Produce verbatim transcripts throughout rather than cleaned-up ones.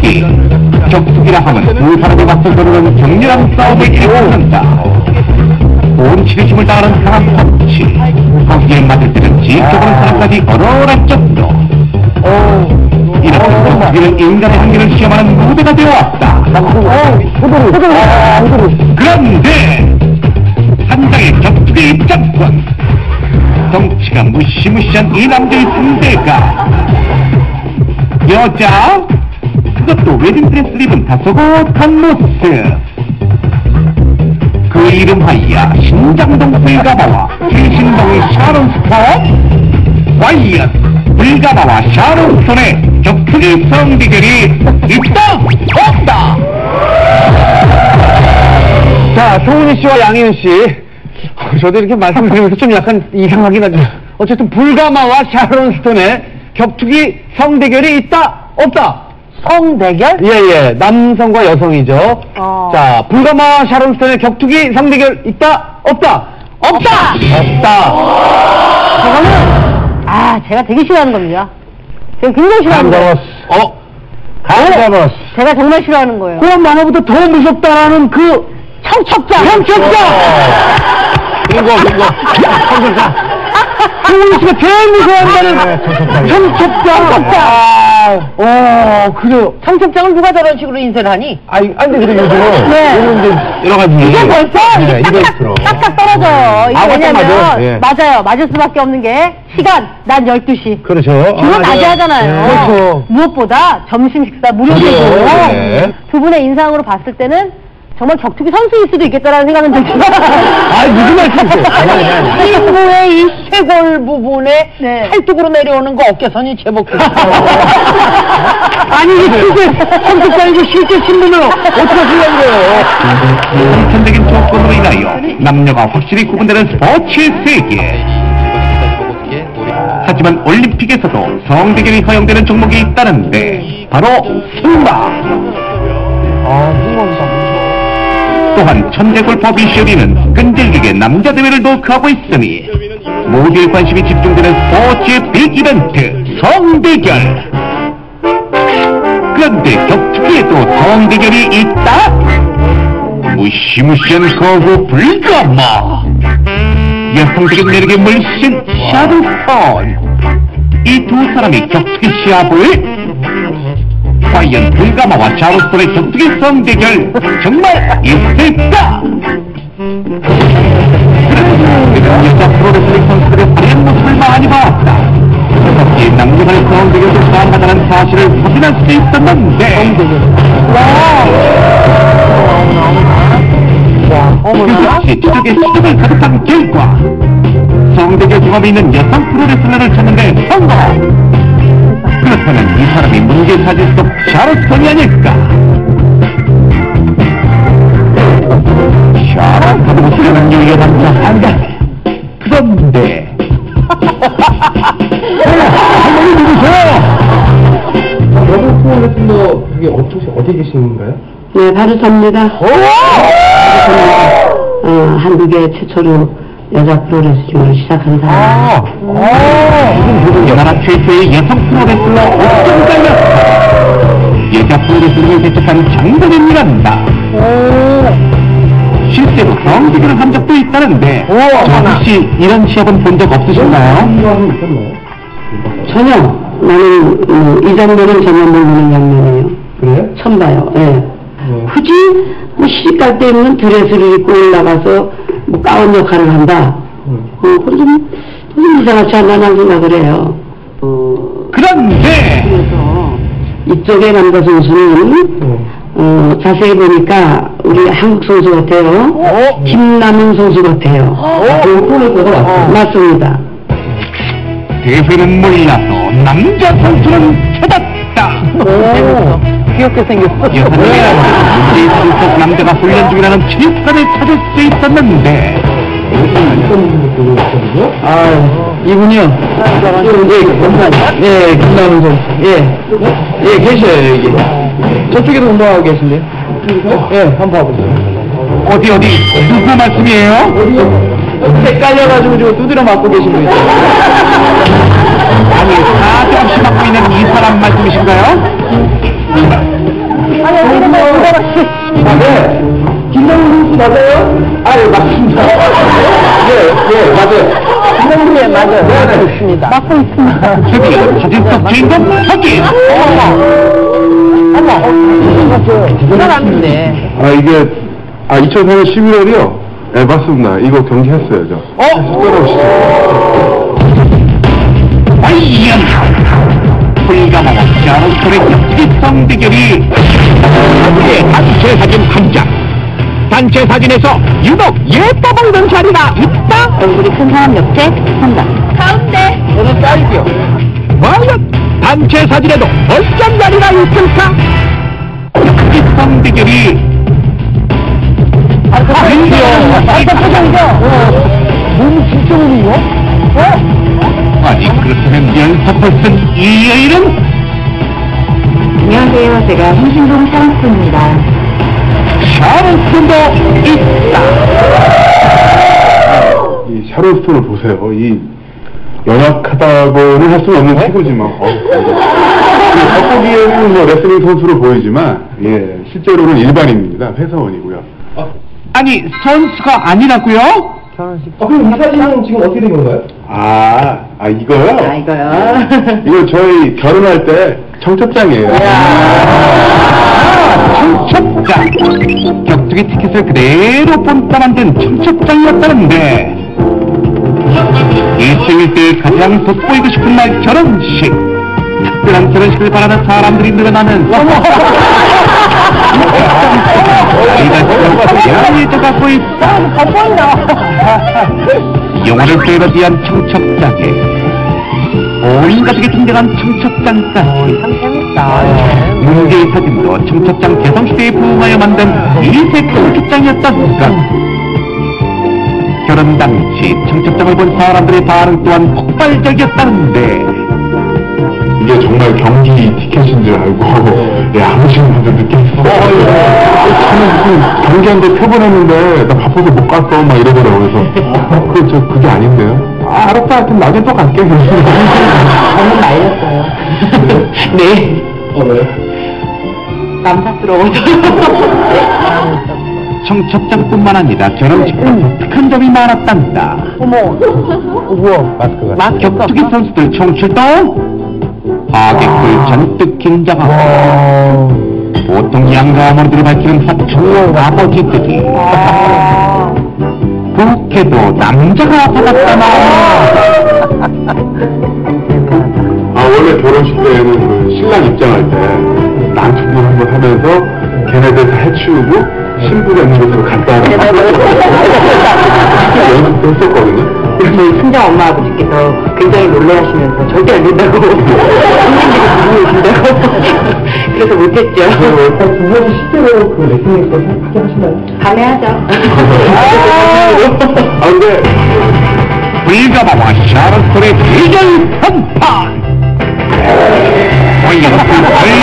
격투기. 격투기라 하면 두 사람이 맞서 겨루는 격렬한 싸움을 일으킨다. 온 치료심을 다하는 강한 펀치. 거기에 맞을 때는 지켜보는 사람까지 얼얼할 정도. 이렇게 격투기는 인간의 한계를 시험하는 무대가 되어왔다. 그런데 한 장의 격투기 입장권. 덩치가 무시무시한 이 남자의 상대가 여자? 그것도 웨딩드레스를 입은 다소곳한 모습. 그 이름하여 신장동 불가마와 최신동의 샤론 스톤? 과연 불가마와 샤론 스톤의 격투기 성대결이 있다? 없다? 자, 조은희 씨와 양희은 씨, 저도 이렇게 말씀을 드리면서 좀 약간 이상하긴 하죠. 어쨌든 불가마와 샤론 스톤의 격투기 성대결이 있다? 없다? 성대결? 예, 예. 남성과 여성이죠. 어. 자, 불가마와 샤론 스톤의 격투기 성대결 있다? 없다? 없다! 없다. 저거는, 아, 제가 되게 싫어하는 겁니다. 제가 굉장히 싫어하는 거예요. 어? 감자버스. 제가 정말 싫어하는 거예요. 그런 만화보다 더 무섭다라는 그 청첩장! 청첩장! 이거, 이거. 청첩장. 조은희 씨가 제일 무서워한다는 청첩장! 청첩장! 어, 그래요. 청첩장을 누가 저런 식으로 인쇄를 하니? 아니, 아니, 근데 요즘은. 네. 요즘 이제 여러 가지. 이게 벌써 네, 이게 이벤트로. 딱딱, 딱딱 떨어져요. 이게 아, 왜냐면, 맞아, 예. 맞아요. 맞을 수밖에 없는 게, 시간, 낮 열두 시. 그렇죠. 주로 아, 낮에 네. 하잖아요. 그렇죠. 무엇보다 점심 식사 무료되고, 네. 두 분의 인상으로 봤을 때는 정말 격투기 선수일 수도 있겠다라는 생각은 들지만. 아니, 무슨 말씀이세요? 아니, 아니, 아니. 인부의 이 쇄골 부분에 네. 팔뚝으로 내려오는 거 어깨선이 제법. 아니, 이게 실제, 청첩장이고 실제 신문을 어떻게 하시려는 거예요? 선천적인 조건으로 인하여 남녀가 확실히 구분되는 스포츠의 세계. 하지만 올림픽에서도 성대결이 허용되는 종목이 있다는데 바로 승마. 아, 승마입니다. 또한 천재골퍼 비쇼리는 끈질기게 남자 대회를 노크하고 있으니 모두의 관심이 집중되는 스포츠의 빅 이벤트 성대결. 그런데 격투기에도 성대결이 있다? 무시무시한 거구 불가마. 여성적인 매력의 물씬 샤르폰. 이 두 사람이 격투기 시합을? 과연 불가마와 샤르폰의 격투기 성대결 정말 있을까? 그래서 여자 프로레슬링 선수들의 화려한 모습을 많이 봤다. 이 남녀간의 성대결도 포함하다는 사실을 확인할 수 있었는데 그래서 제주적의 시도를 가득한 결과 성대결 경험이 있는 여성 프로레슬러를 찾는데 성공! 그렇다면 이 사람이 문제 사질 속 샤르톤이 아닐까? 샤르톤으로 쓰려는 유여 남자 한 대. 그런데 할머니 누구세요? 여성 프로레슬러 그게 어떻게, 어디 계신가요? 네, 바로 접니다. 어, 한국의 최초로 여자 프로레슬링을 시작한 사람. 아, 아, 우리나라 최초의 여성 프로레슬러 옥정달렸다. 여자 프로레슬링을 개척한 장본인이란다. 실제로 성대결을 한 적도 있다는데 저 혹시 이런 시합은 본 적 없으신가요? 전혀. 나는 어, 이 정도는 전혀 모르는 장면이에요. 그래요? 처음 봐요. 예. 네. 굳이 뭐 시집갈 때는 드레스를 입고 올라가서 뭐 가운 역할을 한다. 음. 어, 그건 좀, 좀 이상하지 않나라는 생각을 해요. 어, 그런데 그래서 이쪽의 남자 선수는 음. 어, 자세히 보니까 우리 한국 선수 같아요. 어? 김남은 선수 같아요. 어? 프로레슬러가 맞죠? 맞습니다. 대회는 몰라도 남자 선수는 찾았다. 오, 귀엽게 생겼어. 여성이라는 문제의 사진 속 남자가 훈련 중이라는 체육관을 찾을 수 있었는데 아, 이분이요? 예, 예, 김남은 선수. 예, 예, 계셔요, 여기. 저쪽에도 운동하고 계신데요? 예, 한번 봐보세요. 어디 어디 누구 말씀이에요? 헷갈려가지고 지금 두드려 맞고 계신 분 있어요. 아니 사정없이 맡고 있는 이 사람 말씀이신가요? 맞아요? 아, 예, 맞습니다. 예, 예, 맞아요. 네, 맞아요. 네, 좋습니다. 맞고 있습니다. 드디어 사진 속 주인공 확인! 어머, 어머, 대단한데. 아, 이게, 아, 이천사 년 십일월이요? 네, 맞습니다. 이거 경기했어요, 저. 어? 따라오시죠. 과연 불가마와 샤론스톤의 격투기 대결이 단체 사진 한 장. 단체 사진에서 유독 예뻐 보이는 자리가 있다. 얼굴이 큰 사람 옆에 한 장. 가운데. 저는 딸기요. 과연 단체 사진에도 어떤 자리가 있을까? 격투기 대결이 아, 그 표정이죠. 아, 그 표정이죠. 몸이 진짜 몸이요? 어? 아니 그렇다면 연습을 쓴 이 여인은 안녕하세요. 제가 홍신동 샤론스톤입니다. 샤론스톤도 있다. 이 샤론스톤을 보세요. 이 연약하다고는 할 수 없는 체구지만, 어, 겉보기에는 뭐 레슬링 선수로 보이지만, 예, 실제로는 일반인입니다. 회사원이고요. 아니 선수가 아니라고요? 아, 그럼 이 사진은 지금 어떻게 된 건가요? 아, 아, 이거요? 아, 이거요? 이거 저희 결혼할 때 청첩장이에요. 청첩장. 격투기 티켓을 그대로 본따 만든 청첩장이었다는데 일생일 때 가장 돋보이고 싶은 날 결혼식. 특별한 결혼식을 바라는 사람들이 늘어나는 나이가 고양이도 갖고 있다. 영화를 패러디한 청첩장에 온 가족이 등장한 청첩장까지 참 재밌다. 문제의 사진도 청첩장 개성시대에 부응하여 만든 이색 청첩장이었던가. 결혼 당시 청첩장을 본 사람들의 반응 또한 폭발적이었다는데 이게 정말 경기 티켓인 줄 알고, 예, 안 오시는 분들 느꼈어요. 저는 무슨 경기한데 표본했는데, 나 바빠서 못 갔어, 막 이러더라고요. 그래서, 어, 그, 저, 그게 아닌데요? 아, 알았다. 하여튼 나중에 또 갈게. 저는 말렸어요. 네. 어, 왜요? 남사스러워서. 청첩장뿐만 아니라 결혼식도 독특한 점이 많았단다. 어머. 우와. 마스크가. 마스크. 격투기 선수들 총출동 하객들 잔뜩 긴장하고 보통 양가 어머니들을 밝히는 사촌 아버지들이 그렇게도 남자가 받았다나. 아, 원래 결혼식 때에는 그 신랑 입장할 때, 난축을 한번 하면서, 걔네들 다 해치우고, 신부가 있는 곳으로 갔다 하는 연습도 했었거든요. 저희 친정 엄마 아버지께서 굉장히 놀래하시면서 절대 안 된다고 손님들이 부르신다고 그래서 못했죠. 두 분이 실제로 그 레슬링에서 하게 하시나요? 밤에 하죠. 아, 근데, 불가마와 샤론스톤의 대결 한판. 과연 그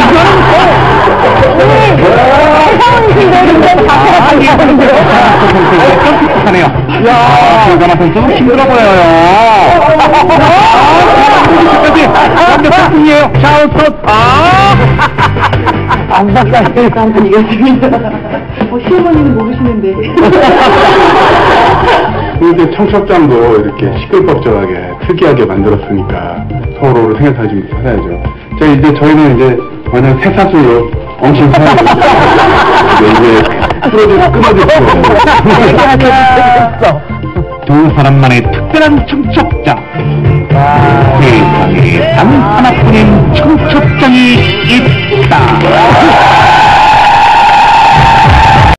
결과는 야, 불가마 선수는 힘들어 보여요. 끝까지 완벽했군요. 샤론스톤. 아, 안타까이 한번 이겼습니다. 어, 시어머니는 모르시는데. 근데 청첩장도 이렇게 시끌벅적하게 특이하게 만들었으니까 서로를 생각 가지고 살아야죠. 자, 이제 저희는 이제 완전 새사슬로 엉킨 살아야죠. 이제 풀어주고 끊어줄 수가 없어요. 두 사람만의 특별한 청첩장. 세상에 단 하나뿐인 청첩장이 있다.